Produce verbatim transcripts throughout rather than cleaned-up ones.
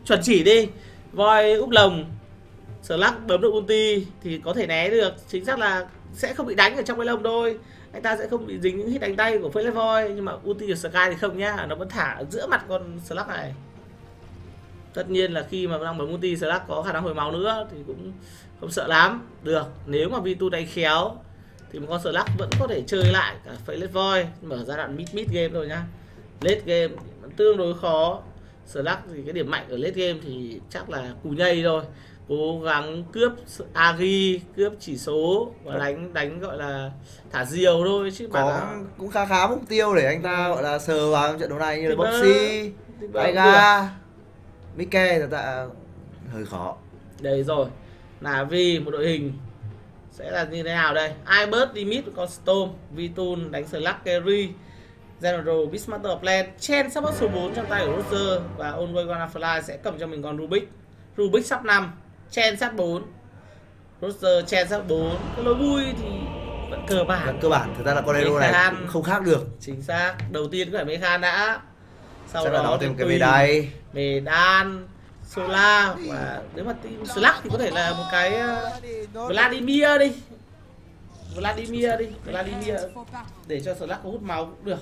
chuẩn chỉ đi. Voi úp lồng, Slack bấm được ulti thì có thể né được. Chính xác là sẽ không bị đánh ở trong cái lồng thôi. Anh ta sẽ không bị dính những hit đánh tay của Philip Voi. Nhưng mà ulti của Sky thì không nhá. Nó vẫn thả ở giữa mặt con Slack này. Tất nhiên là khi mà đang bấm ulti, Slack có khả năng hồi máu nữa thì cũng không sợ lắm. Được, nếu mà vê hai đánh khéo thì một con Slack vẫn có thể chơi lại cả Philip Voi. Mở giai đoạn mid mid game rồi nhá. Late game vẫn tương đối khó. Slack thì cái điểm mạnh ở late game thì chắc là cù nhây thôi. Cố gắng cướp agi, cướp chỉ số và đánh đánh gọi là thả diều thôi chứ có là... cũng khá khá mục tiêu để anh ta gọi là sờ vào trong trận đấu này như là Boxy, Aiga, Mike thật ra hơi khó. Đây rồi, là vì một đội hình sẽ là như thế nào đây? Ibert đi mid với con Storm, Vitun đánh Slack carry, General Beastmaster of Land, Chen support số bốn trong tay của Roger và Onway Wanafly sẽ cầm cho mình con Rubik. Rubik sắp năm, Chen sắp bốn, Roger Chen sắp bốn. Cái lối vui thì vẫn cơ bản. Vẫn cơ bản, thực ra là con hero này cũng không khác được. Chính xác, đầu tiên có phải Mechan đã. Sau Chắc đó, đó thêm một cái Medan, Medan, Solar và nếu mà team Slack thì có thể là một cái uh, Vladimir đi. Vladimir đi, Vladimir để cho Slack có hút máu cũng được.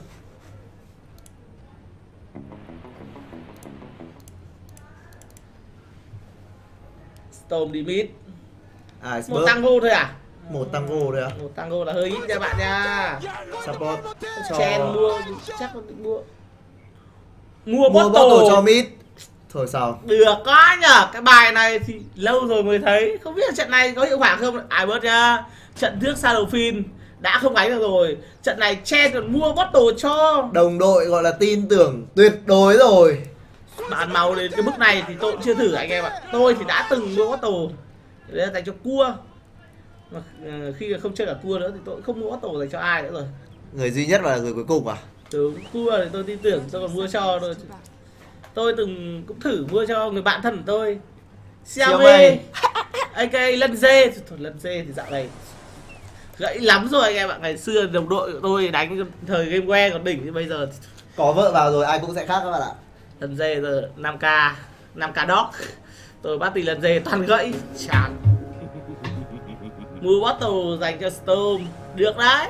Storm đi mid. À, một tango thôi à? Một tango thôi à? Một tango là hơi ít nha bạn nha. Support cho... Chen mua, chắc là định mua. Mua, mua bottle. bottle cho mid. Thôi sao? Được quá nhở. Cái bài này thì lâu rồi mới thấy. Không biết là trận này có hiệu quả không? Ai bớt nha. Trận trước Shadowfiend đã không đánh được rồi. Trận này Chen còn mua bottle cho đồng đội, gọi là tin tưởng tuyệt đối rồi. Bạn màu đến cái mức này thì tôi cũng chưa thử anh em ạ. Tôi thì đã từng mua bottle để dành cho cua. Mà khi không chơi cả cua nữa thì tôi cũng không mua bottle dành cho ai nữa rồi. Người duy nhất là người cuối cùng à? Đúng, cua thì tôi tin tưởng, tôi còn mua cho thôi. Tôi từng cũng thử mua cho người bạn thân của tôi, Xiaomi, a ca Lân Dê. Thôi Lân Dê thì dạo này gãy lắm rồi anh em ạ. Ngày xưa đồng đội của tôi đánh thời game que còn đỉnh, thì bây giờ có vợ vào rồi ai cũng sẽ khác các bạn ạ. Lân Dê giờ năm k năm k dog. Tôi bắt tỷ Lân Dê toàn gãy chán. Mua bottle dành cho Storm được đấy.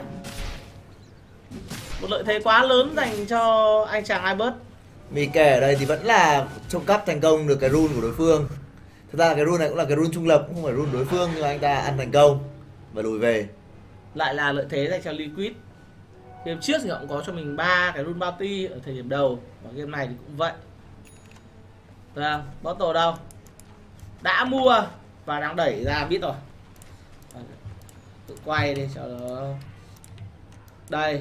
Một lợi thế quá lớn dành cho anh chàng Ibert. Mike ở đây thì vẫn là trộm cắp thành công được cái rune của đối phương. Thực ra là cái rune này cũng là cái rune trung lập, cũng không phải rune đối phương, nhưng mà anh ta ăn thành công và lùi về. Lại là lợi thế dành cho Liquid. Game trước thì họ cũng có cho mình ba cái rune bounty ở thời điểm đầu, và game này thì cũng vậy. Vâng, bottle đâu? Đã mua và đang đẩy ra biết rồi. Tự quay đi cho nó. Đây.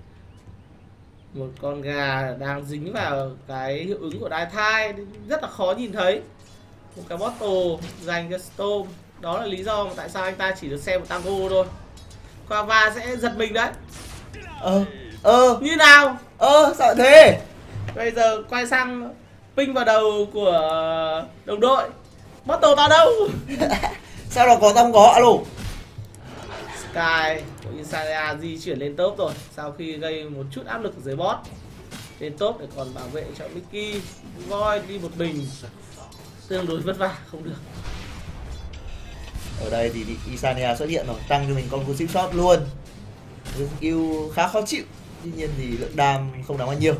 Một con gà đang dính vào cái hiệu ứng của đai thai, rất là khó nhìn thấy. Một cái bottle dành cho Storm. Đó là lý do mà tại sao anh ta chỉ được xem một tango thôi. Quava sẽ giật mình đấy. Ờ, ờ Như nào? Ờ, sao thế? Bây giờ quay sang ping vào đầu của đồng đội. Bottle vào đâu? Sao nó có tăm có, alo. Sky của Insania di chuyển lên top rồi. Sau khi gây một chút áp lực ở dưới bot, lên top để còn bảo vệ cho Mickey. Voi đi một mình tương đối vất vả, không được. Ở đây thì Insania xuất hiện rồi, tăng cho mình con cú ship shot luôn. Skill khá khó chịu, tuy nhiên thì lượng đam không đáng bao nhiêu.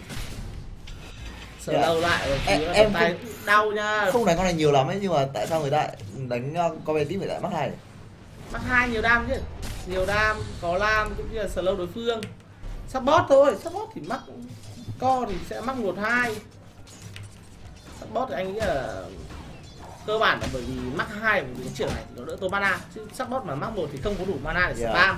Sờ yeah. lâu lại rồi, em, em tay không, đau nha. Không đánh con này nhiều lắm ấy, nhưng mà tại sao người ta đánh con bé tím phải lại mắc hai? Mắc hai nhiều đam chứ. Nhiều đam, có lam cũng như là slow đối phương. Support thôi, support thì mắc co thì sẽ mắc một hai. Support thì anh nghĩ là cơ bản là bởi vì mắc hai của cái trưởng này thì nó đỡ tốn mana, chứ support mà mắc một thì không có đủ mana để spam. Yeah.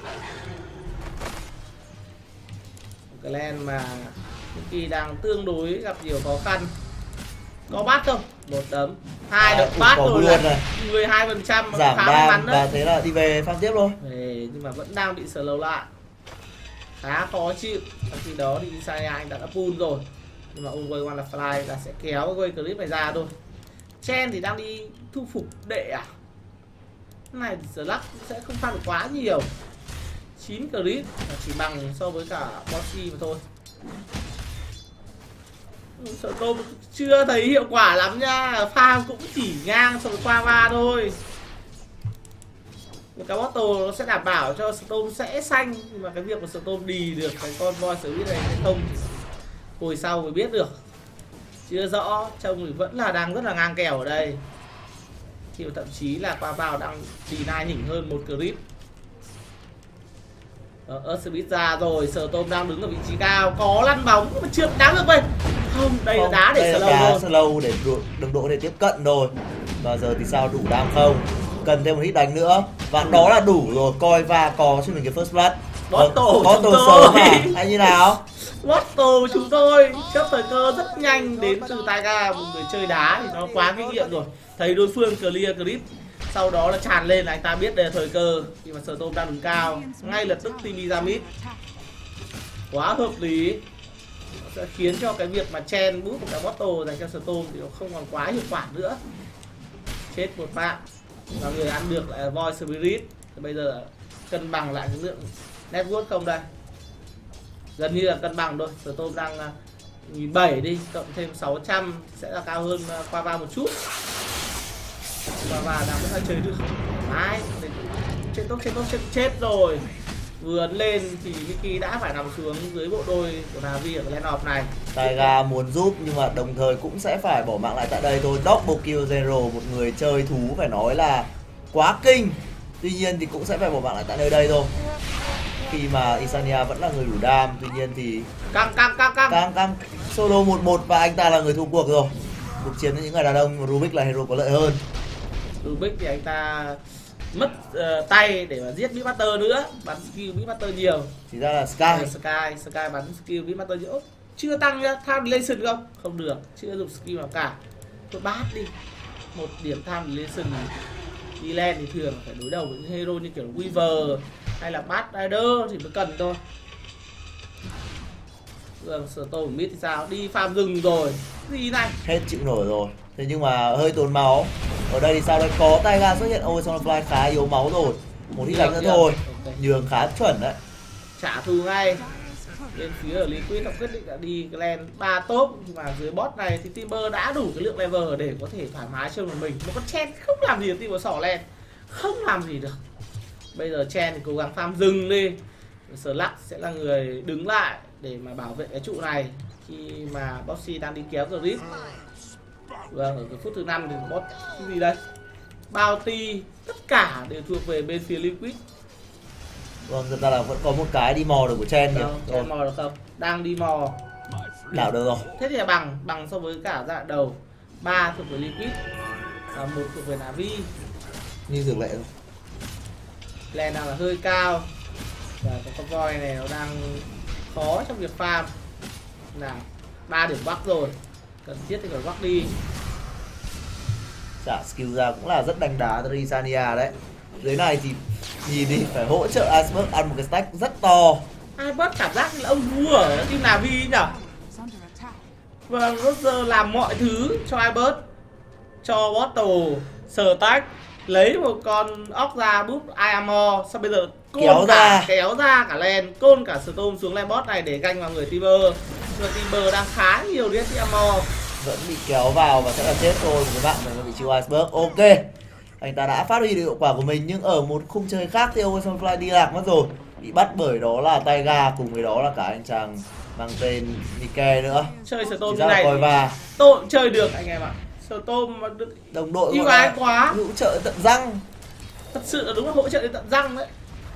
Cái lane mà Mickey đang tương đối gặp nhiều khó khăn. Có bát không? Một đấm, hai đấm bát rồi là mười hai phần trăm giảm đam và thế là đi về farm tiếp luôn. Về nhưng mà vẫn đang bị slow lại, khá khó chịu. Trong khi đó thì Insania anh đã đã pull rồi, nhưng mà Onway Wanafly là sẽ kéo cái clip này ra thôi. Chen thì đang đi thu phục đệ à? Cái này Slack sẽ không pha được quá nhiều. chín clip chỉ bằng so với cả Bossy mà thôi. Sợ tôm chưa thấy hiệu quả lắm nha, farm cũng chỉ ngang so với qua va thôi. Một cái bottle nó sẽ đảm bảo cho Storm sẽ xanh, nhưng mà cái việc mà Storm đi được cái con voi service này hay không thì hồi sau mới biết được. Chưa rõ, trông thì vẫn là đang rất là ngang kèo ở đây. Thì thậm chí là qua vào đang deny nhỉnh hơn một clip. Earthbeat ra rồi, Storm đang đứng ở vị trí cao, có lăn bóng nhưng mà chưa đá được vậy. Không, đây không, là đá để đây slow là đá thôi. slow để đừng độ để tiếp cận rồi. Và giờ thì sao, đủ đam không? Cần thêm một hit đánh nữa. Và đó là đủ rồi, coi và có cho mình cái first blood. Bottle có chúng tổ tôi sớm à? Hay như nào? Bottle chúng tôi chấp thời cơ rất nhanh đến từ Taiga, một người chơi đá thì nó quá kinh nghiệm rồi. Thấy đối phương clear clip, sau đó là tràn lên là anh ta biết đây là thời cơ. Khi mà Storm đang đứng cao, ngay lập tức tê bê ra mid. Quá hợp lý. Nó sẽ khiến cho cái việc mà chen bút một cái bottle dành cho Storm thì nó không còn quá hiệu quả nữa. Chết một bạn. Và người ăn được lại là Void Spirit. Thì bây giờ cân bằng lại cái lượng network không đây. Gần như là cân bằng thôi. Storm đang một nghìn bảy trăm đi, cộng thêm sáu trăm sẽ là cao hơn qua va một chút. Qua va đang vẫn chơi được. Mãi, chết tốt, chết tốt, chết, chết rồi. Vừa ấn lên thì Vicky đã phải nằm xuống dưới bộ đôi của Navi ở cái lane off này. Taiga muốn giúp nhưng mà đồng thời cũng sẽ phải bỏ mạng lại tại đây thôi. Double kill Zero, một người chơi thú phải nói là quá kinh. Tuy nhiên thì cũng sẽ phải bỏ mạng lại tại nơi đây thôi. Khi mà Isania vẫn là người đủ đam, tuy nhiên thì căng căng căng căng căng căng solo một một và anh ta là người thua cuộc rồi. Cuộc chiến với những người đàn ông, Rubik là hero có lợi hơn. Rubik thì anh ta mất uh, tay để mà giết Beatmaster nữa, bắn skill Beatmaster nhiều. Chỉ ra là Sky. À, Sky, Sky bắn skill Beatmaster nhiều. Ố, chưa tăng nhá, time dilation không? Không được, chưa dùng skill nào cả. Thôi bát đi. Một điểm time dilation đi lên thì thường phải đối đầu với những hero như kiểu Weaver hay là Bad Rider thì mới cần thôi. Giờ Storm mid thì sao? Đi farm rừng rồi. Gì này? Hết chịu nổi rồi. Thế nhưng mà hơi tốn máu. Ở đây thì sao đây? Có Taiga xuất hiện. Ôi Sonafly khá yếu máu rồi. Một ít đánh nữa thôi. Okay. Nhường khá chuẩn đấy. Trả thù ngay. Bên phía ở Liquid họ quyết định là đi cái lane ba top, nhưng mà dưới bot này thì Timber đã đủ cái lượng level để có thể thoải mái chơi một mình. Một con Chen không làm gì được Timber sỏ lane, không làm gì được. Bây giờ Chen thì cố gắng farm dừng đi. Slack sẽ là người đứng lại để mà bảo vệ cái trụ này khi mà Boxy đang đi kéo Grip. Vâng, ở cái phút thứ năm thì bot cái gì đây? Bounty tất cả đều thuộc về bên phía Liquid. Vâng, thật ra là vẫn có một cái đi mò được của Chen kìa. Chen mò được không? Đang đi mò. Đảo được rồi. Thế thì là bằng, bằng so với cả giai đoạn đầu. Ba thuộc về Liquid và một thuộc về Navi. Như thường lệ thôi. Lane đang là hơi cao. Và con voi này nó đang khó trong việc farm. Nào, ba điểm bắc rồi. Cần thiết thì phải bắc đi. Trả skill ra cũng là rất đánh đá từ Isania đấy. Dưới này thì nhìn đi, phải hỗ trợ Iceberg ăn một cái stack rất to. Iceberg cảm giác như là ông vua ở team Navi nhỉ? Vâng, Roger làm mọi thứ cho Iceberg, cho Bottle, Stack, lấy một con ốc ra búp Iamor, sau bây giờ côn kéo cả, ra kéo ra cả lane, côn cả Storm xuống lane bot này để ganh vào người Timber. Nhưng mà Timber đang khá nhiều đến Iamor. Vẫn bị kéo vào và sẽ là chết thôi. Các bạn mình bị chịu Iceberg. Ok, anh ta đã phát huy được hiệu quả của mình, nhưng ở một khung chơi khác thì Oversonfly đi lạc mất rồi, bị bắt bởi đó là Taiga, cùng với đó là cả anh chàng mang tên Nike nữa. Chơi Storm như này và tôi cũng chơi được anh em ạ. Storm mà được đồng đội yêu ái quá, hỗ trợ tận răng. Thật sự là đúng là hỗ trợ đến tận răng đấy,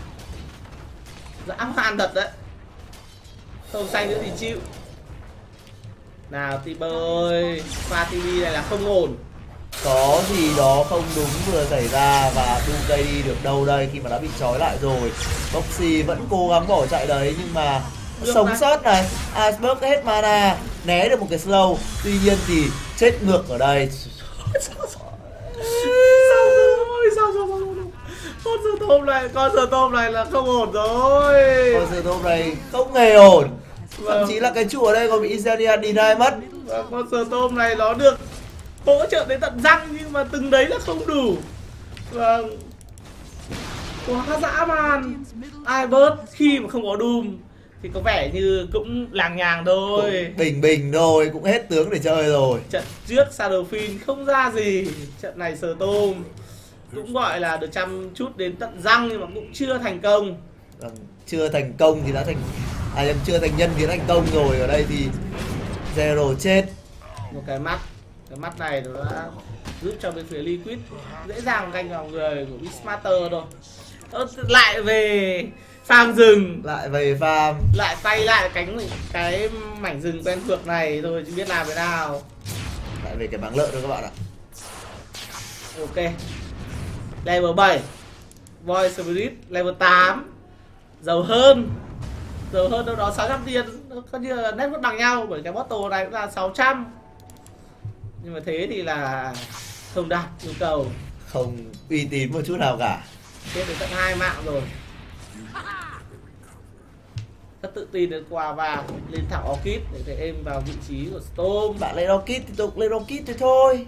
dã man thật đấy. Không xanh nữa thì chịu. Nào Timber ơi, pha tê vê này là không ổn. Có gì đó không đúng vừa xảy ra và Doomsday đi được đâu đây khi mà đã bị trói lại rồi. Boxy vẫn cố gắng bỏ chạy đấy nhưng mà được sống này. Sót này, Iceberg hết mana, né được một cái slow. Tuy nhiên thì chết ngược ở đây. Sao rồi, sao rồi, con sờ tôm này, con sờ tôm này là không ổn rồi. Con sờ tôm này không hề ổn. Vâng. Thậm chí là cái trụ ở đây còn bị Isania deny mất. Vâng, con sờ tôm này nó được hỗ trợ đến tận răng nhưng mà từng đấy là không đủ. Vâng, quá dã man. Iceberg khi mà không có Doom thì có vẻ như cũng làng nhàng thôi. Cũng bình bình thôi, cũng hết tướng để chơi rồi. Trận trước Shadowfiend không ra gì, trận này Storm cũng gọi là được chăm chút đến tận răng nhưng mà cũng chưa thành công. Vâng, chưa thành công thì đã thành à nhầm, chưa thành nhân thì đã thành công rồi. Ở đây thì Zero chết. Một cái mắt, cái mắt này nó đã giúp cho bên phía Liquid dễ dàng canh vào người của Beastmaster rồi. Ơ, lại về farm rừng, Lại về farm, lại tay lại cánh cái mảnh rừng quen thuộc này thôi chứ biết làm thế nào. lại về cái bảng lợn thôi các bạn ạ. Ok, level bảy Void Spirit, level tám giàu hơn, giàu hơn đâu đó sáu trăm tiền, coi như là net vẫn bằng nhau bởi cái bottle này cũng là sáu trăm. Nhưng mà thế thì là không đạt yêu cầu, Không uy tín một chút nào cả. chết đến tận hai mạng rồi. Rất tự tin đến qua và lên thẳng Orchid để thể êm vào vị trí của Storm. Bạn lên Rocket thì tôi cũng lên Rocket thì thôi.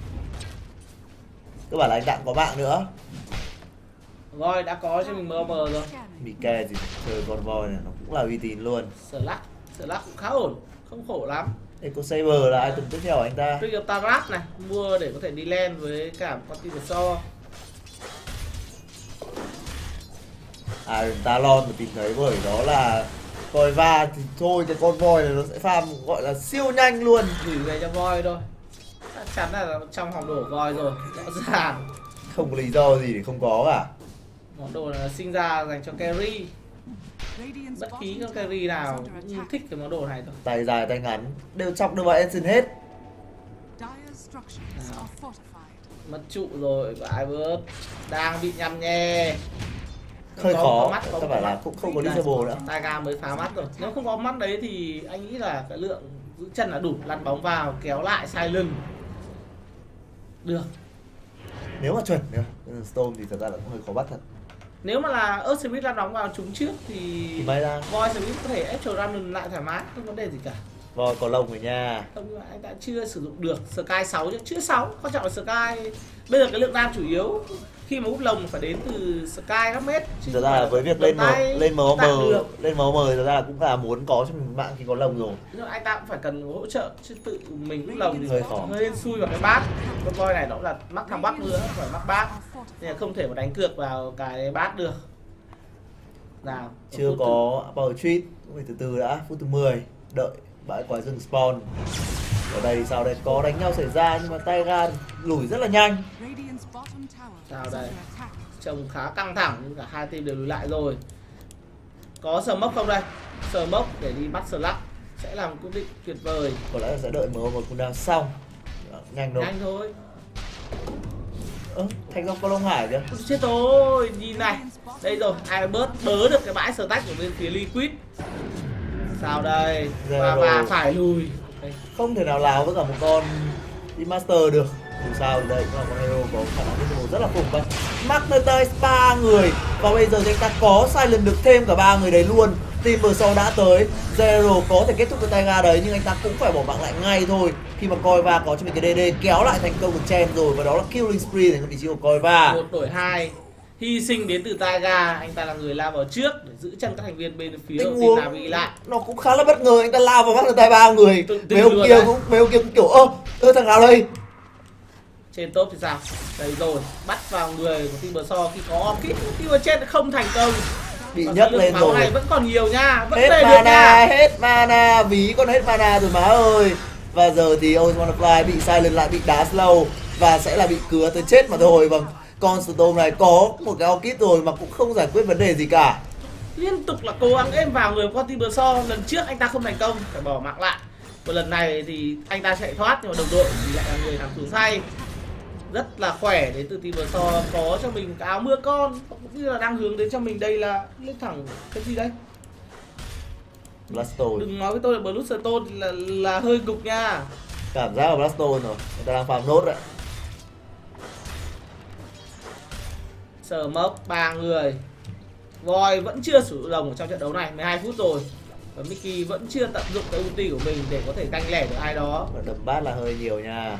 Cứ bảo là anh Đặng có mạng nữa. Voi đã có cho mình mờ mờ rồi. Mike thì chơi con voi này nó cũng là uy tín luôn. Slack, Slack cũng khá ổn, không khổ lắm. Eco Saber là item tiếp theo của anh ta. Trigger Tarak này, mua để có thể đi lên với cả con tim so. Iron Talon mà tìm thấy bởi đó là coi va thì thôi, cái con voi này nó sẽ farm gọi là siêu nhanh luôn. Gửi về cho voi thôi. Chắc chắn là trong hòm đồ voi rồi, rõ ràng. Không có lý do gì để không có cả. Món đồ là sinh ra dành cho carry. Bất kỳ con carry nào cũng thích cái món đồ này thôi. Tay dài tay ngắn đều chọc được vào Ensign hết. Nào. Mất trụ rồi của Ibert, đang bị nhằm nhè. Hơi Có- khó, có mắt, có- các có bạn là mắt. cũng không có Đây, disable nữa. Taiga mới phá mắt rồi. Nếu không có mắt đấy thì anh nghĩ là cái lượng giữ chân là đủ, lăn bóng vào kéo lại sai lưng được. Nếu mà chuẩn nữa, Storm thì thật ra là cũng hơi khó bắt thật. Nếu mà là Earth Smith lăn bóng vào trúng trước thì Thì may ra Void Smith có thể ép Random lại thoải mái, không vấn đề gì cả. voi có lông rồi nha. Không, nhưng mà anh đã chưa sử dụng được Sky sáu chứ, chưa sáu, quan trọng là Sky bây giờ cái lượng đam chủ yếu khi mà hút lồng phải đến từ Sky các mét. Thật ra là với việc lên tay M, lên tạo em em được. lên em em thật ra là cũng là muốn có cho mình một mạng khi có lông rồi. Nhưng mà anh ta cũng phải cần hỗ trợ chứ tự mình hút lồng thì Hơi khó. hơi xui vào cái bát. Con voi này nó cũng là mắc thằng bắc nữa, phải mắc bát nên là không thể mà đánh cược vào cái bát được. Nào, Chưa phút có Power Treat, cũng phải từ từ đã, phút thứ mười, đợi bãi quái rừng spawn. Ở đây thì sao đây, có đánh nhau xảy ra nhưng mà Taiga lùi rất là nhanh. Sao đây? Trông khá căng thẳng nhưng cả hai team đều lùi lại rồi. Có smoke không đây? Smoke để đi bắt Slack sẽ là một quyết định tuyệt vời. Có lẽ là sẽ đợi em em một cooldown xong. Đó, nhanh đâu. Nhanh thôi. Ơ, thành ra có Long Hải kìa. Ôi, chết rồi, nhìn này. Đây rồi, ai bớt bớ được cái bãi stack của bên phía Liquid. Sao đây? Và, Zero. và phải lùi. Đây. Không thể nào láo với cả một con đi master được. Dù sao thì đây cũng là con hero có khả năng disable rất là khủng vậy. Magnetai ba người và bây giờ thì anh ta có silent được thêm cả ba người đấy luôn. Timbersaw đã tới, Zero có thể kết thúc cái Taiga đấy nhưng anh ta cũng phải bỏ mạng lại ngay thôi. Khi mà Koiva có cho mình cái đê đê kéo lại thành công được chen rồi và đó là killing spree thành vị trí của Koiva. Một đổi hai. Hy sinh đến từ Taiga, anh ta là người lao vào trước để giữ chân các thành viên bên phía Tình team huống nào bị lại. nó cũng khá là bất ngờ, anh ta lao vào Magnetai ba người. Tự tin Mấy ông luôn kia đấy. cũng mấy ông kia cũng kiểu ơ, ơ thằng nào đây? Trên top thì sao? Đây rồi, bắt vào người của Timbersaw khi có Orchid, Timber trên không thành công. Bị Và nhấc cái lượng lên máu rồi. này vẫn còn nhiều nha, vẫn Hết đầy được mana, nha. hết mana, ví con hết mana rồi má ơi. Và giờ thì Ozmonafly bị silent lại, bị đá slow và sẽ là bị cứa tới chết mà thôi. Vâng, con Storm này có một cái Orchid rồi mà cũng không giải quyết vấn đề gì cả. Liên tục là cố gắng êm vào người của con Timbersaw, lần trước anh ta không thành công, phải bỏ mạng lại. Và lần này thì anh ta chạy thoát nhưng mà đồng đội thì lại là người nằm xuống say. Rất là khỏe đến từ Timbersaw, có cho mình cái áo mưa con, cũng như là đang hướng đến cho mình đây là lên thẳng cái gì đấy. Blastone, Đừng nói với tôi là Bloodstone là là hơi gục nha. cảm giác là Blastone rồi, người ta đang farm nốt đấy. Smoke ba người. Void vẫn chưa sử dụng lồng ở trong trận đấu này, mười hai phút rồi. Và Mickey vẫn chưa tận dụng cái ulti của mình để có thể canh lẻ được ai đó. Và đấm bát là hơi nhiều nha.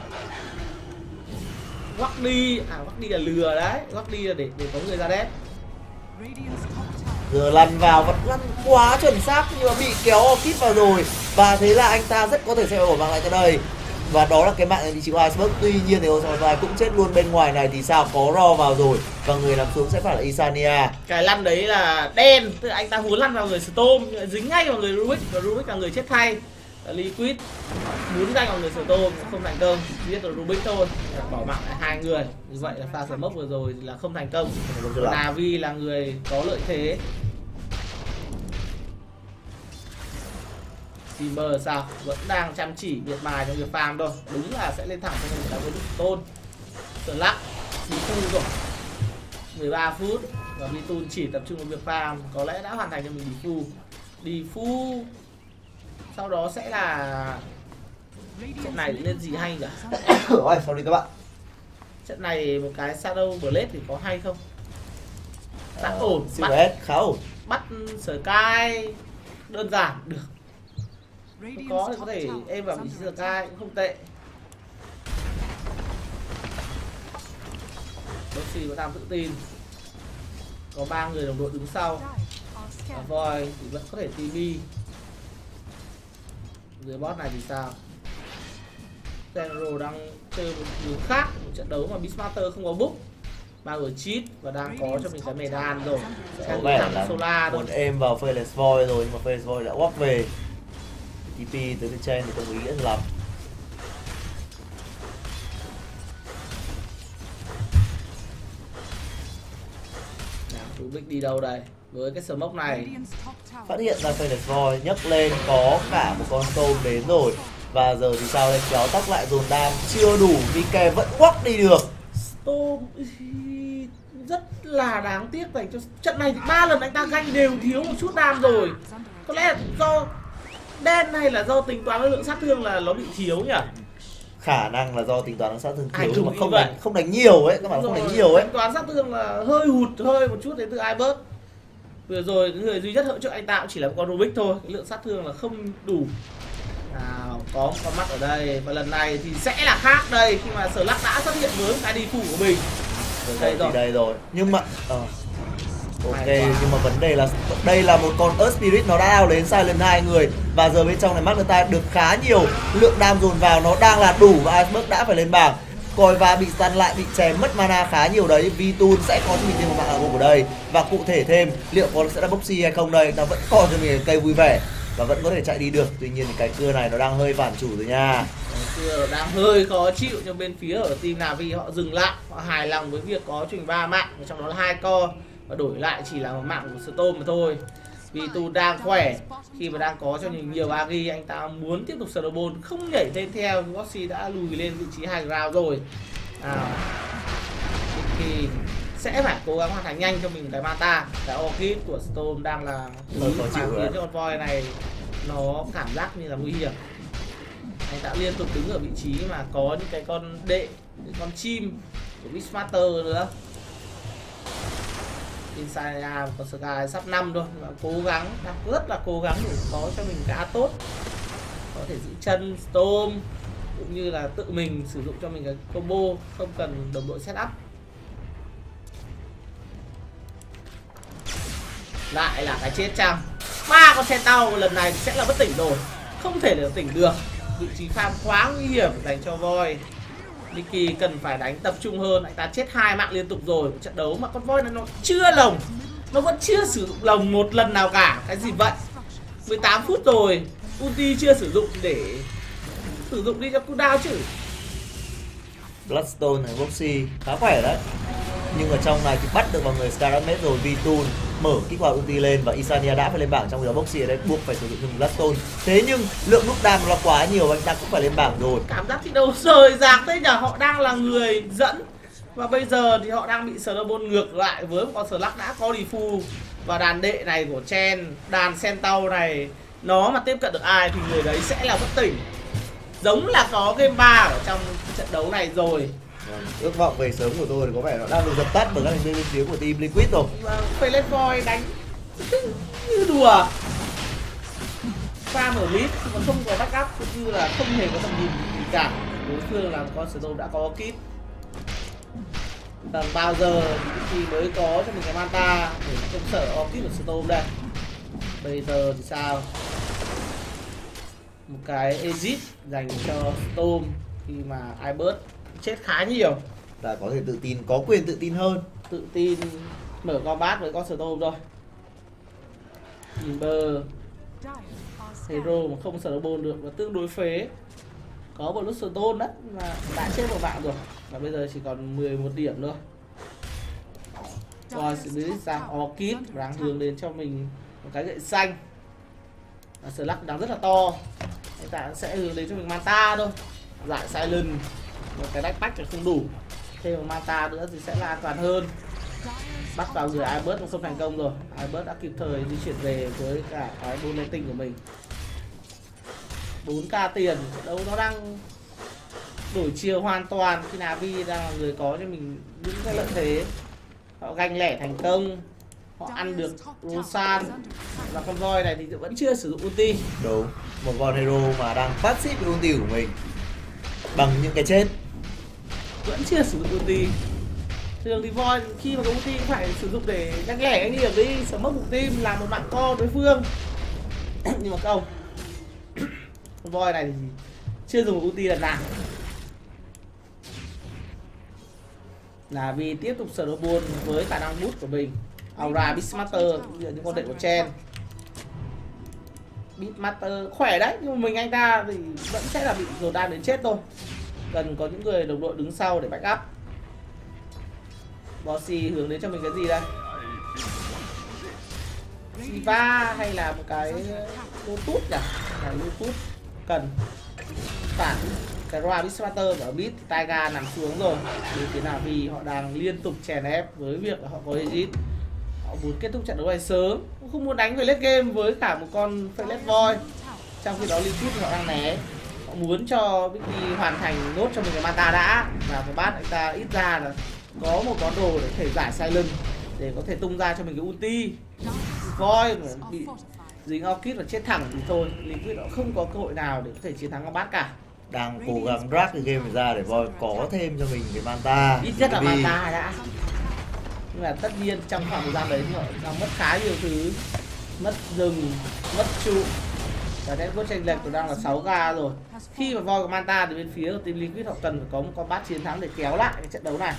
Quắc đi, à quắc đi là lừa đấy, quắc đi là để để có người ra đét. Giờ lăn vào vẫn lăn quá chuẩn xác nhưng mà bị kéo kít vào rồi. Và thế là anh ta rất có thể sẽ bỏ mạng lại tới đây. Và đó là cái mạng bị chịu Iceberg. Tuy nhiên thì Ozai cũng chết luôn. Bên ngoài này thì sao, có Ro vào rồi. Và người nằm xuống sẽ phải là Isania. Cái lăn đấy là đen, tức là anh ta muốn lăn vào người Storm, dính ngay vào người Rubik. Và Rubik là người chết thay. Liquid muốn đánh vào người Storm không thành công, giết được Rubik thôi, bỏ mạng lại hai người. Như vậy là pha smoke vừa rồi là không thành công. Navi là người có lợi thế. Timber sao? Vẫn đang chăm chỉ miệt mài trong việc farm thôi. Đúng là sẽ lên thẳng cho mình là với Tôn. Slack chín phu rồi. mười ba phút và Vitun chỉ tập trung vào việc farm, có lẽ đã hoàn thành cho mình đi phu. Đi phu. Sau đó sẽ là trận này lên gì hay nhỉ? Rồi, sau đi các bạn. Trận này một cái Shadow Blade thì có hay không? Đã à, ổn, bắt khá ổn. Bắt Sky đơn giản được. Không có thì có thể êm vào vị trí Sky cũng không tệ. Boxy có đang tự tin. Có ba người đồng đội đứng sau. Và Void thì vẫn có thể tê bê. Dưới boss này thì sao? General đang chơi một hướng khác, một trận đấu mà Beastmaster không có book mà ở cheat và đang có cho mình cái Medan rồi. Có vẻ là Solar muốn êm vào Fearless Void rồi nhưng mà Fearless Void đã walk về. tê pê tới bên trên thì không ý nghĩa lắm. Nào, chú Bích đi đâu đây? Với cái smoke này phát hiện ra Fearless Void nhấc lên có cả một con tôm đến rồi. Và giờ thì sao đây, kéo tóc lại dồn đam chưa đủ, Mike vẫn quắc đi được. Storm rất là đáng tiếc dành cho trận này, thì ba lần anh ta ganh đều thiếu một chút đam rồi. Có lẽ là do đen hay là do tính toán lượng sát thương là nó bị thiếu nhỉ? Khả năng là do tính toán sát thương thiếu Ai nhưng mà không vậy? đánh không đánh nhiều ấy, các bạn không đánh nhiều ấy. Tính toán sát thương là hơi hụt hơi một chút đến từ Ibert. Vừa rồi người duy nhất hỗ trợ anh ta cũng chỉ là một con Rubik thôi, cái lượng sát thương là không đủ. Nào, có một con mắt ở đây và lần này thì sẽ là khác đây khi mà Slack đã xuất hiện với cái đi phủ của mình. Rồi, đây rồi. Đây rồi. Nhưng mà uh, ok, nhưng mà vấn đề là đây là một con Earth Spirit, nó đã ao đến Silent hai người và giờ bên trong này Magnetai được khá nhiều, lượng đam dồn vào nó đang là đủ và Iceberg đã phải lên bảng. Coi và bị stun lại, bị chém mất mana khá nhiều đấy. Vitun sẽ có cho mình thêm một mạng gồm ở đây và cụ thể thêm liệu có sẽ là Boxy hay không đây, ta vẫn còn cho mình cây vui vẻ và vẫn có thể chạy đi được. Tuy nhiên thì cái cưa này nó đang hơi phản chủ rồi nha. Cái cưa đang hơi khó chịu, nhưng bên phía ở team Navi họ dừng lại, họ hài lòng với việc có chừng ba mạng, trong đó là hai co và đổi lại chỉ là một mạng của Storm mà thôi. Vitun đang khỏe khi mà đang có cho mình nhiều agi, anh ta muốn tiếp tục Snowball không nhảy lên theo, Boxy đã lùi lên vị trí high ground rồi. À, thì sẽ phải cố gắng hoàn thành nhanh cho mình cái Manta. Cái Orchid của Storm đang là hơi khó chịu khiến cho con voi này nó cảm giác như là nguy hiểm. Anh ta liên tục đứng ở vị trí mà có những cái con đệ, những con chim của Beastmaster nữa. Inside còn Sky sắp năm thôi, mà cố gắng, đang rất là cố gắng để có cho mình cái A tốt, có thể giữ chân Storm cũng như là tự mình sử dụng cho mình cái combo, không cần đồng đội setup. Lại là cái chết chăng? Ba con xe tàu lần này sẽ là bất tỉnh rồi, không thể để tỉnh được. Vị trí farm quá nguy hiểm dành cho voi. Nicky cần phải đánh tập trung hơn, anh ta chết hai mạng liên tục rồi. Một trận đấu mà con voi này nó chưa lồng, nó vẫn chưa sử dụng lồng một lần nào cả. Cái gì vậy? mười tám phút rồi, ulti chưa sử dụng để sử dụng đi cho cooldown chứ. Bloodstone này, Boxy khá khỏe đấy. Nhưng ở trong này thì bắt được vào người Skyramet rồi. Vitun mở kích hoạt ulti lên và Isania đã phải lên bảng, trong khi đó Boxy ở đây buộc phải sử dụng dùng Bloodstone. Thế nhưng lượng nút đam là quá nhiều, anh ta cũng phải lên bảng rồi. Cảm giác thì đầu rời rạc thế nhỉ, họ đang là người dẫn và bây giờ thì họ đang bị Snowball ngược lại với một con Slack đã có defu. Và đàn đệ này của Chen, đàn Centaur này, nó mà tiếp cận được ai thì người đấy sẽ là bất tỉnh. Giống là có game ba ở trong trận đấu này rồi. Ước vọng về sớm của tôi thì có vẻ nó đang được dập tắt bởi các thành viên bên phía của team Liquid rồi. Fearless Void đánh như đùa. Farm ở mid mà không có backup cũng như là không hề có tầm nhìn gì cả. Đối phương là con Storm đã có kit. Tầm bao giờ thì mới có cho mình cái Manta để không sợ Orchid và Storm đây. Bây giờ thì sao? Một cái Exit dành cho Storm khi mà Ibert chết khá nhiều. Là có thể tự tin, có quyền tự tin hơn. Tự tin mở combat với con Storm thôi. Timber Hero mà không Snowball được và tương đối phế. Có một lúc Stone đó mà đã chết một bạn rồi. Và bây giờ chỉ còn mười một điểm thôi. Rồi xử sang Orchid đang hướng đến cho mình một cái gậy xanh. Và Slack đang rất là to. Chúng ta sẽ hướng đến cho mình Manta thôi. Giải Silent. Một cái backpack thì không đủ. Thêm một Manta nữa thì sẽ là an toàn hơn. Bắt vào người Ibert cũng không thành công rồi. Ibert đã kịp thời di chuyển về với cả cái bonus tinh của mình. bốn k tiền, đâu nó đang đổi chiều hoàn toàn khi Navi đang là người có cho mình những cái lợi thế. Họ ganh lẻ thành công, họ ăn được Rosan và con voi này thì vẫn chưa sử dụng ulti. Đúng, một con hero mà đang passive ulti của mình bằng những cái chết. Vẫn chưa sử dụng ulti. Thường thì voi khi mà có ulti phải sử dụng để ganh lẻ anh điểm đi, sở mất mục team làm một mạng co đối phương. Nhưng mà không. Con voi này thì chưa dùng ulti lần nào. Là vì tiếp tục sở buôn với khả năng boost của mình. Aura, Beastmaster, những con đệ của Chen. Beastmaster khỏe đấy, nhưng mà mình anh ta thì vẫn sẽ là bị rồi đam đến chết thôi. Cần có những người đồng đội đứng sau để back up. Bossy hướng đến cho mình cái gì đây? Siva hay là một cái Lotus nhỉ? Là Lotus cần phản cái Roa Beastmaster ở mid, Taiga nằm xuống rồi. Vì thế nào vì họ đang liên tục chèn ép với việc là họ có Exit. Họ muốn kết thúc trận đấu này sớm, không muốn đánh về late game với cả một con Faceless Void. Trong khi đó Liquid họ đang né. Họ muốn cho Vicky hoàn thành nốt cho mình cái Manta đã. Và cái bát anh ta ít ra là có một món đồ để thể giải Silent để có thể tung ra cho mình cái ulti. Void bị dính Orchid và chết thẳng thì thôi, Liquid họ không có cơ hội nào để có thể chiến thắng con bát cả. Đang cố gắng drag cái game này ra để Void có thêm cho mình cái Manta. Ít nhất là vì... Manta đã. Nhưng mà tất nhiên trong khoảng thời gian đấy thì họ đang mất khá nhiều thứ. Mất rừng, mất trụ. Và cái cốt tranh lệch của đang là sáu ga rồi. Khi mà Void có Manta thì bên phía của team Liquid họ cần phải có một con bát chiến thắng để kéo lại cái trận đấu này.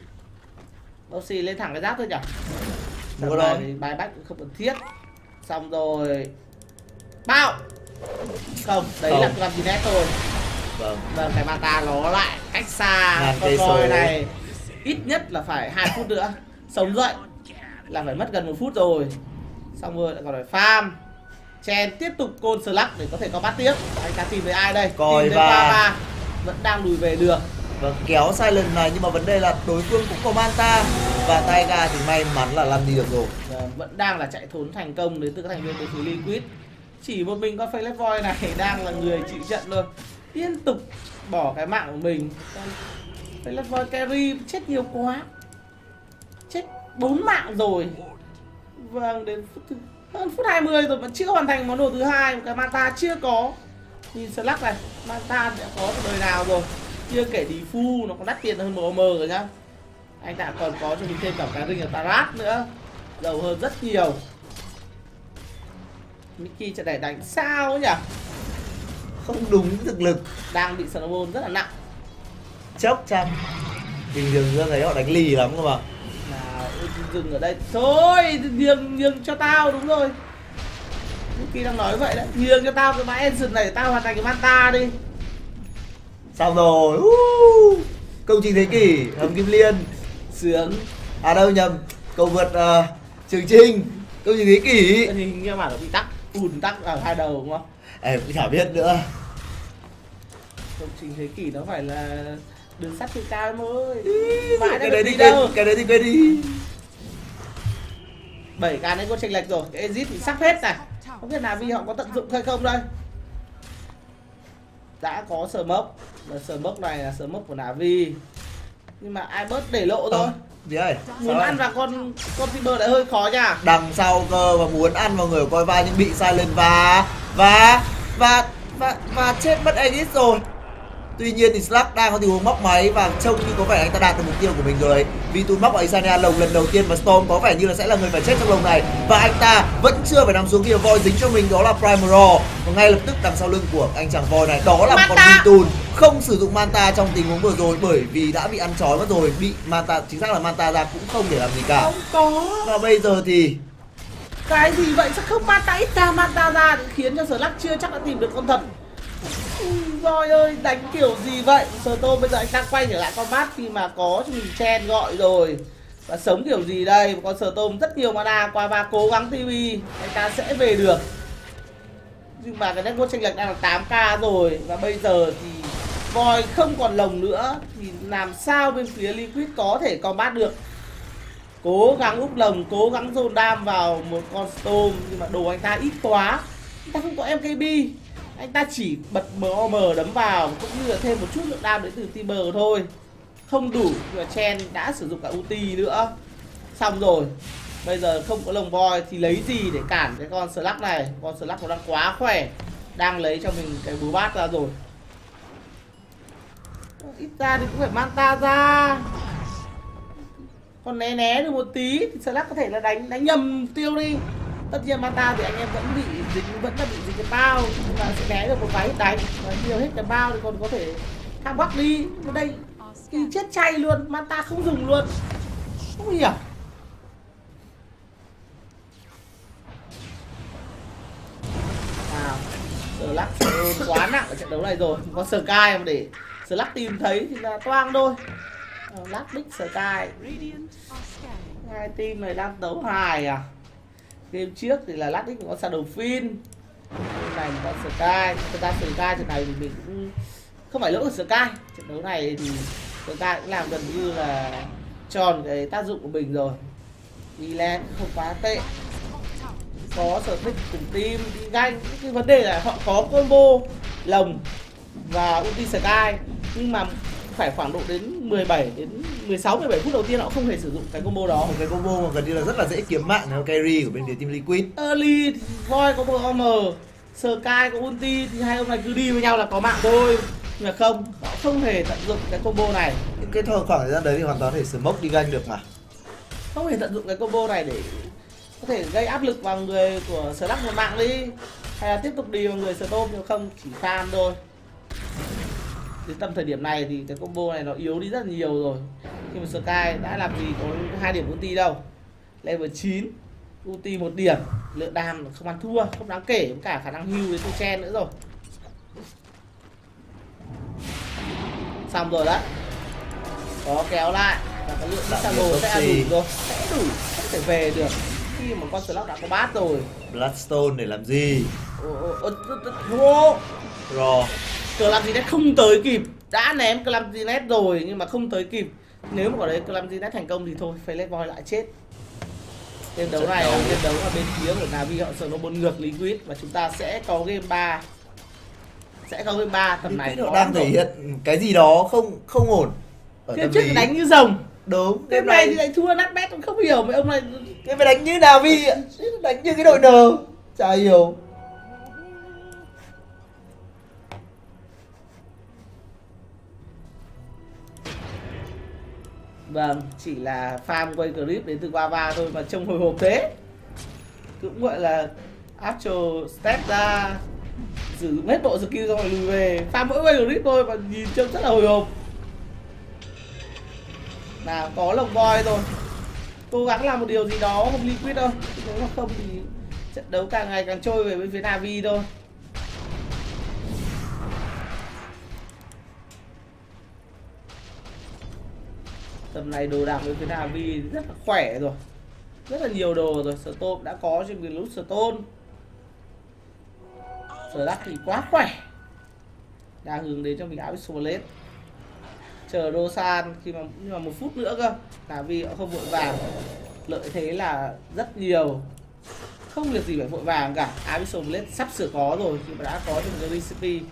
Bossy lên thẳng cái giáp thôi nhỉ? Trận này thì bài bách cũng không cần thiết. Xong rồi bao không, đấy không. Là làm gì nét thôi. Vâng. Vâng, cái Manta nó lại cách xa con voi này ít nhất là phải hai phút nữa. Sống dậy là phải mất gần một phút rồi. Xong rồi lại còn phải farm. Chen tiếp tục côn Slack để có thể có bắt tiếp. Anh ta tìm thấy ai đây? Coi tìm thấy và vẫn đang lùi về được. Vâng, kéo Silent này nhưng mà vấn đề là đối phương cũng có Manta. Và Taiga thì may mắn là lăn đi được rồi. Vâng, vẫn đang là chạy trốn thành công đến từ các thành viên của phía Liquid. Chỉ một mình con Faceless Void này đang là người chịu trận luôn. Liên tục bỏ cái mạng của mình. Faceless Void carry chết nhiều quá. Chết bốn mạng rồi. Vâng, đến phút thứ... hơn phút hai mươi rồi mà chưa hoàn thành món đồ thứ hai. Một cái Manta chưa có. Nhìn Slack này, Manta đã có từ đời nào rồi. Chưa kể Defu nó còn đắt tiền hơn một O M rồi nhá. Anh ta còn có cho mình thêm cả cái ring ở Tarat nữa. Giàu hơn rất nhiều. Mickey trận này đánh sao nhỉ? Không đúng thực lực. Đang bị Snowball rất là nặng. Chốc chăm. Bình thường ra thấy họ đánh lì lắm cơ mà. Nào, dừng ở đây. Thôi, nhường, nhường cho tao, đúng rồi. Mickey đang nói vậy đấy. Nhường cho tao cái mã Ensign này để tao hoàn thành cái Manta đi. Xong rồi. uh, Công trình thế kỷ, hầm kim liên. Sướng. À đâu nhầm, cầu vượt uh, Trường Trinh. Công trình thế kỷ. Hình như mà nó bị tắc, ùn tắc ở hai đầu đúng không? Em cũng chả biết nữa. Công trình thế kỷ nó phải là đường sắt trên cao em ơi. Cái đấy đi đâu? Cái đấy thì quên đi. bảy k đấy có chênh lệch rồi. Cái Exit thì sắp hết này. Không biết là vì họ có tận dụng hay không đây. Đã có sờ mốc. Và sờ mốc này là sờ mốc của Navi. Nhưng mà ai bớt để lộ thôi. Gì ơi? Muốn ăn vào con con Timber lại hơi khó nha. Đằng sau cơ và muốn ăn vào người của coi vai nhưng bị Silent và và và và và chết mất Exit rồi. Tuy nhiên thì Slack đang có tình huống móc máy và trông như có vẻ anh ta đạt được mục tiêu của mình rồi. Vì tụi móc Isania lồng lần đầu tiên và Storm có vẻ như là sẽ là người phải chết trong lồng này. Và anh ta vẫn chưa phải nằm xuống khi Void dính cho mình, đó là Primal. Và ngay lập tức đằng sau lưng của anh chàng Void này đó là một con Vitun. Không sử dụng Manta trong tình huống vừa rồi bởi vì đã bị ăn trói mất rồi. Bị Manta, chính xác là Manta ra cũng không để làm gì cả. Không có. Và bây giờ thì cái gì vậy, sao không Manta ít ra Manta ra để khiến cho Slack chưa chắc đã tìm được con thật. Voi ơi, đánh kiểu gì vậy? Storm bây giờ anh ta quay trở lại combat khi mà có cho mình Chen gọi rồi. Và sống kiểu gì đây? Con Storm rất nhiều mana qua và cố gắng tê vê, anh ta sẽ về được. Nhưng mà cái network chênh lệch đang là tám k rồi. Và bây giờ thì Voi không còn lồng nữa thì làm sao bên phía Liquid có thể combat được. Cố gắng úp lồng, cố gắng dồn đam vào một con Storm, nhưng mà đồ anh ta ít quá. Anh ta không có em ca bê, anh ta chỉ bật em o em đấm vào cũng như là thêm một chút lượng đam đến từ Timber thôi, không đủ. Nhưng mà Chen đã sử dụng cả ulti nữa, xong rồi. Bây giờ không có lồng Void thì lấy gì để cản cái con Slack này? Con Slack nó đang quá khỏe, đang lấy cho mình cái bú bát ra rồi. Ít ra thì cũng phải Manta ra, còn né né được một tí thì Slack có thể là đánh đánh nhầm tiêu đi. Tất nhiên Manta thì anh em vẫn bị dính, vẫn là bị dính cái bao, nhưng mà sẽ né được một vài hit đánh và nhiều hết cái bao thì còn có thể tham bắc đi. Ở đây thì chết chay luôn, Manta không dùng luôn, không hiểu. Nào, Slack quá nặng ở trận đấu này rồi, có Sky mà để Slack tìm thấy thì là toang thôi. Last Big Sky, hai team này đang đấu hài à? Game trước thì là Last Big có Shadowfin, game này có Sky. Thực ra Sky trận này thì mình cũng không phải lỗi của Sky. Trận đấu này thì Sky cũng làm gần như là tròn cái tác dụng của mình rồi. Đi lên không quá tệ, có sở thích cùng team đi ganh. Cái vấn đề là họ có combo lồng và ulti Sky, nhưng mà phải khoảng độ đến mười bảy đến mười sáu mười bảy phút đầu tiên họ không hề sử dụng cái combo đó. Một cái combo mà gần như là rất là dễ kiếm mạng theo carry của bên phía team Liquid. Early thì Void có một o em, Sky có ulti thì hai ông này cứ đi với nhau là có mạng thôi. Nhưng mà không, họ không hề tận dụng cái combo này. Những cái thời khoảng thời gian đấy thì hoàn toàn có thể smoke đi ganh được mà. Không hề tận dụng cái combo này để có thể gây áp lực vào người của Slack một mạng đi, hay là tiếp tục đi vào người Storm, nhưng không, chỉ farm thôi. Đến tầm thời điểm này thì cái combo này nó yếu đi rất là nhiều rồi. khi mà Sky đã làm gì có hai điểm ulti đâu. Level chín ulti một điểm, lượng đam không ăn thua, không đáng kể, với cả khả năng heal đến từ Chen nữa rồi. Xong rồi đấy, có kéo lại và cái lượng Disable sẽ đủ rồi, sẽ đủ, không thể về được khi mà con Slot đã có bát rồi. Bloodstone để làm gì? Ô, Rồi Clumsiness không tới kịp, đã ném Clumsiness rồi nhưng mà không tới kịp. Nếu mà có đấy Clumsiness thành công thì thôi, Philip Void lại chết. Game đấu này là game đấu ở bên phía của Navi, họ sợ nó bôn ngược Liquid và chúng ta sẽ có game ba. Sẽ có game ba tầm này. Nó đang thể hiện cái gì đó không không ổn. Game trước thì đánh như rồng. Đúng. Game này thì lại thua nát bét, cũng không hiểu mấy ông này. Cái phải đánh như Navi, đánh như cái đội N. Chả hiểu. Vâng, chỉ là farm quay clip đến từ Guava thôi mà trông hồi hộp thế. Cũng gọi là Astro step ra, sử dụng hết bộ skill rồi lùi về, farm mỗi quay clip thôi và nhìn trông rất là hồi hộp. Nào, có lồng voi rồi, cố gắng làm một điều gì đó không Liquid đâu. Nếu mà không thì trận đấu càng ngày càng trôi về bên phía Navi thôi. Tầm này đồ đạc với phía Navi rất là khỏe rồi, rất là nhiều đồ rồi. Storm đã có trên mình lúc Stone, Slack thì quá khỏe, đang hướng đến cho mình áo Solet. Chờ Rosan khi mà nhưng mà một phút nữa cơ, Navi họ không vội vàng, lợi thế là rất nhiều, không việc gì phải vội vàng cả. Áo Solet sắp sửa có rồi nhưng mà đã có trong cái recipe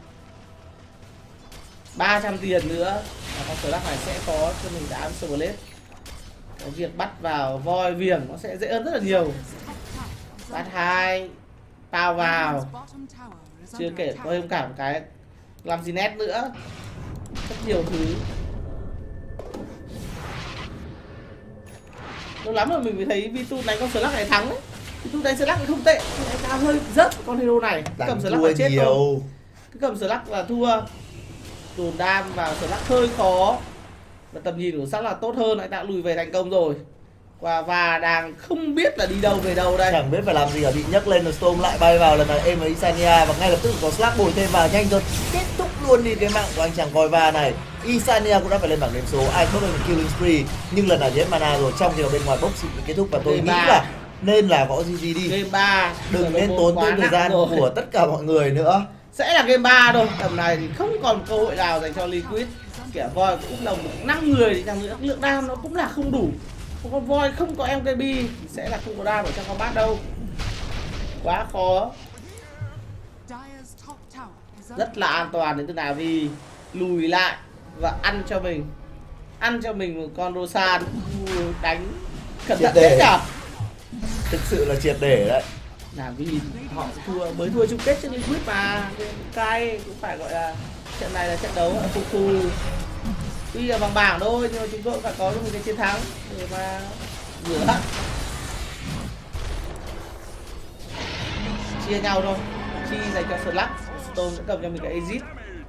ba trăm tiền nữa và con Slack này sẽ có cho mình đá Solet. Cái việc bắt vào voi viềng nó sẽ dễ hơn rất là nhiều. Bắt hai bao vào, chưa kể có thêm cả một cái làm gì nét nữa. rất nhiều thứ. Lâu lắm rồi mình mới thấy vê hai đánh con Slack này thắng đấy. vê hai đánh Slack không tệ, nhưng anh ta hơi rớt con hero này. Cầm Slack là chết thôi. Cứ cầm Slack là thua. Dồn đam và Slack hơi khó. Và tầm nhìn của Slack là tốt hơn, anh ta lùi về thành công rồi. Và và đang không biết là đi đâu về đâu đây. Chẳng biết phải làm gì cả, bị nhấc lên rồi Storm lại bay vào lần này em với Isania và ngay lập tức có Slack bồi thêm vào nhanh rồi. Kết thúc luôn đi cái mạng của anh chàng coi va này. Isania cũng đã phải lên bảng điểm số, ai bước lên killing spree nhưng lần này hết mana rồi, trong khi ở bên ngoài box bị kết thúc và tôi nghĩ là nên là gõ giê giê đi. Game ba đừng nên tốn thêm thời gian rồi của tất cả mọi người nữa. Sẽ là game ba thôi, tầm này thì không còn cơ hội nào dành cho Liquid. Kẻ voi cũng đồng được năm người thì chẳng nữa lượng đam nó cũng là không đủ. Một con voi không có em ca bê thì sẽ là không có đam ở trong combat đâu. Quá khó. Rất là an toàn đến từ nào vì lùi lại và ăn cho mình. Ăn cho mình một con Rosan. Đánh cẩn thận đấy nhở. Thực sự là triệt để đấy. Là vì họ thua mới thua chung kết cho Liquid mà. Cay cũng phải gọi là trận này là trận đấu ở phục thù. Tuy là bằng bảng thôi nhưng mà chúng tôi phải có một cái chiến thắng để mà rửa hận. Chia nhau thôi. Chi dành cho Slack, Stone sẽ cầm cho mình cái exit.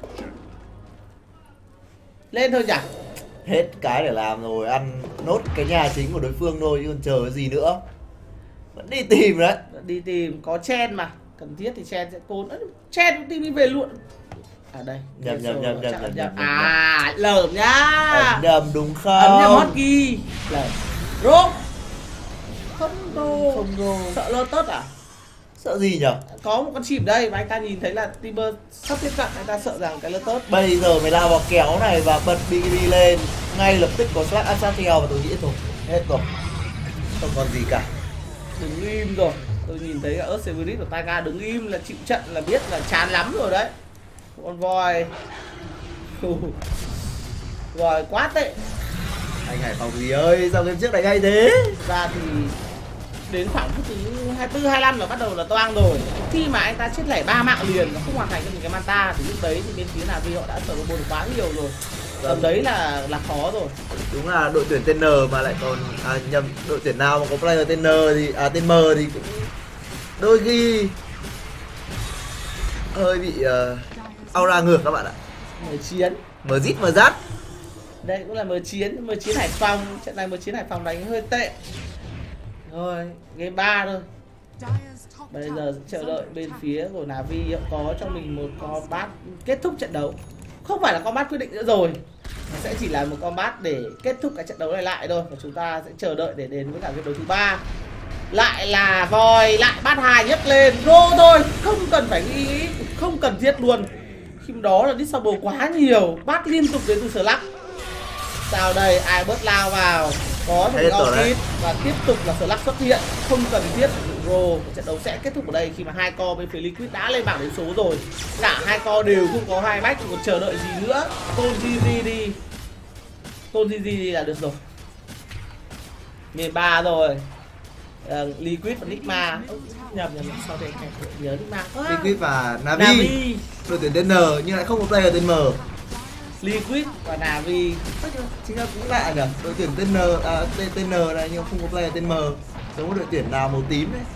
Lên thôi nhỉ. Hết cái để làm rồi, ăn nốt cái nhà chính của đối phương thôi chứ còn chờ cái gì nữa. Vẫn đi tìm đấy. Vẫn đi tìm, có Chen mà. Cần thiết thì Chen sẽ côn. Chen cũng tìm đi về luôn. À đây. Nhầm nhầm nhầm nhầm nhầm nhầm. À lởm nhá. Ấn nhầm đúng không? Ấn nhầm hot ghi. Lởm. Rốt. Không đồ. Không đồ. Sợ lơ tớt à? Sợ gì nhở? Có một con chìm đây và anh ta nhìn thấy là Timber sắp tiếp cận, anh ta sợ rằng cái lơ tớt. Bây giờ mới lao vào kéo này và bật bê giê lên. Ngay lập tức có Slack ăn sát theo và tôi nghĩ thôi. Hết rồi. Không còn gì cả. Đứng im rồi. Tôi nhìn thấy Earth Severus của Taiga đứng im là chịu trận là biết là chán lắm rồi đấy. Con voi. Voi quá tệ. Anh Hải Phòng gì ơi, sao game trước đánh hay thế? Ra thì đến khoảng phút thứ hai mươi tư hai mươi lăm là bắt đầu là toang rồi. Khi mà anh ta chết lẻ ba mạng liền và không hoàn thành cho mình cái manta thì lúc đấy thì bên phía nào vì họ đã sở robot quá nhiều rồi. Tầm đấy là là khó rồi. Đúng là đội tuyển tên N mà lại còn à, nhầm đội tuyển nào mà có player tên N thì à tên M thì cũng đôi khi hơi bị uh, aura ngược các bạn ạ. Mở chiến. Mở zít mở rát. Đây cũng là mở chiến, mở chiến Hải Phòng, trận này mở chiến Hải Phòng đánh hơi tệ. Rồi, game ba thôi. Bây giờ chờ đợi bên phía của Na'Vi có cho mình một combat kết thúc trận đấu. Không phải là combat quyết định nữa rồi. Nó sẽ chỉ là một combat để kết thúc cái trận đấu này lại thôi. Và chúng ta sẽ chờ đợi để đến với cả game đấu thứ ba. Lại là voi, lại bát hai nhấc lên, rô thôi. Không cần phải nghĩ, không cần thiết luôn. Khi đó là disable quá nhiều, bát liên tục đến từ Slack. Sao đây, ai bớt lao vào. Có một outfit và tiếp tục là Slack xuất hiện. Không cần thiết sử dụng rô. Trận đấu sẽ kết thúc ở đây khi mà hai co bên phía Liquid đã lên bảng điểm số rồi. Cả hai co đều không có hai match, còn chờ đợi gì nữa. Tôn giê giê đi. Tôn giê giê đi là được rồi. mười ba rồi. Uh, Liquid và Nigma. Nhầm nhầm sao đây nhớ Nigma. À, Liquid và Na'Vi. Na'Vi. Đội tuyển tên N nhưng lại không có player tên M. Liquid và Na'Vi. Chính là cũng lạ nhỉ. Đội tuyển tên N à, tên, tên N này nhưng không có player tên M. Giống một đội tuyển nào màu tím đấy.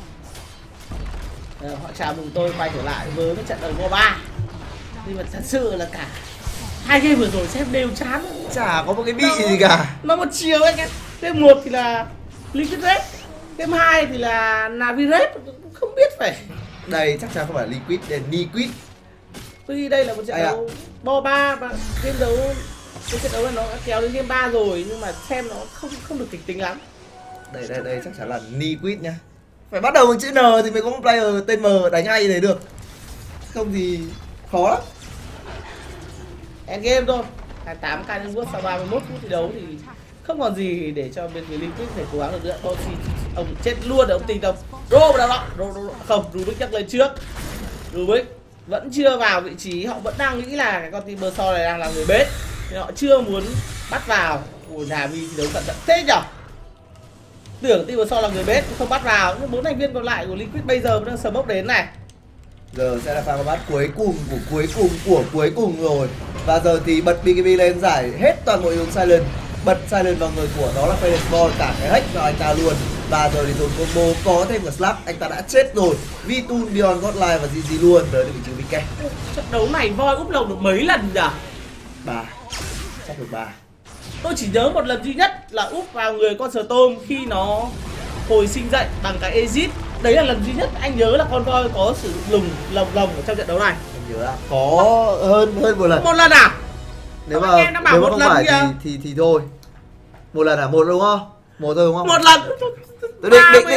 Uh, họ chào mừng tôi quay trở lại với cái trận đấu mô ba. Nhưng mà thật sự là cả hai game vừa rồi xem đều chán. Chả có một cái vị nó, gì cả. Nó một chiều anh em. Game một thì là Liquid Red, game hai thì là Na'Vi Red, không biết phải. Đây chắc chắn không phải Liquid, đây là Liquid. Tuy đây là một trận đấu bo ba và game đấu cái trận đấu này nó đã kéo đến game ba rồi nhưng mà xem nó không không được kịch tính lắm. Đây đây đây chắc chắn là Liquid nha. Phải bắt đầu bằng chữ N thì mới có một player tên M đánh hay để được. Không thì khó lắm. Endgame thôi. hai mươi tám ca nhân bước sau ba mươi mốt phút thi đấu thì không còn gì để cho bên phía Liquid phải cố gắng được nữa. Thôi thì ông chết luôn rồi ông Tình Tông. Rô vào đó, Rô, Rô, Rô. Không, Rubik nhắc lên trước. Rubik vẫn chưa vào vị trí, họ vẫn đang nghĩ là cái con Timbersaw này đang là người bết. Nên họ chưa muốn bắt vào. Ủa Na'Vi thi đấu cẩn thận thế nhở. Tưởng Timbersaw là người bết không bắt vào. Nhưng bốn thành viên còn lại của Liquid bây giờ vẫn đang smoke đến này. Giờ sẽ là pha combat cuối cùng của cuối cùng của cuối cùng rồi. Và giờ thì bật bê ca bê lên giải hết toàn bộ hướng Silent. Bật Silent vào người của đó là Fearless Boy, cả cái hack vào anh ta luôn. Và giờ thì dồn combo có thêm cả Slap, anh ta đã chết rồi. Vitun, Beyond Godlight và giê giê luôn tới được vị trí vê ca. Trận đấu này Voi úp lồng được mấy lần nhỉ? Ba, chắc được ba. Tôi chỉ nhớ một lần duy nhất là úp vào người con Storm khi nó hồi sinh dậy bằng cái Exit. Đấy là lần duy nhất anh nhớ là con Voi có sử dụng lùng lồng lồng ở trong trận đấu này. Anh nhớ là có hơn hơn một lần. Một lần à? Nếu Không, mà anh em đã bảo nếu mà một không lần phải thì, kìa. thì thì thôi. Một lần à? Một đúng không? Một thôi đúng không? Một lần. Tôi định định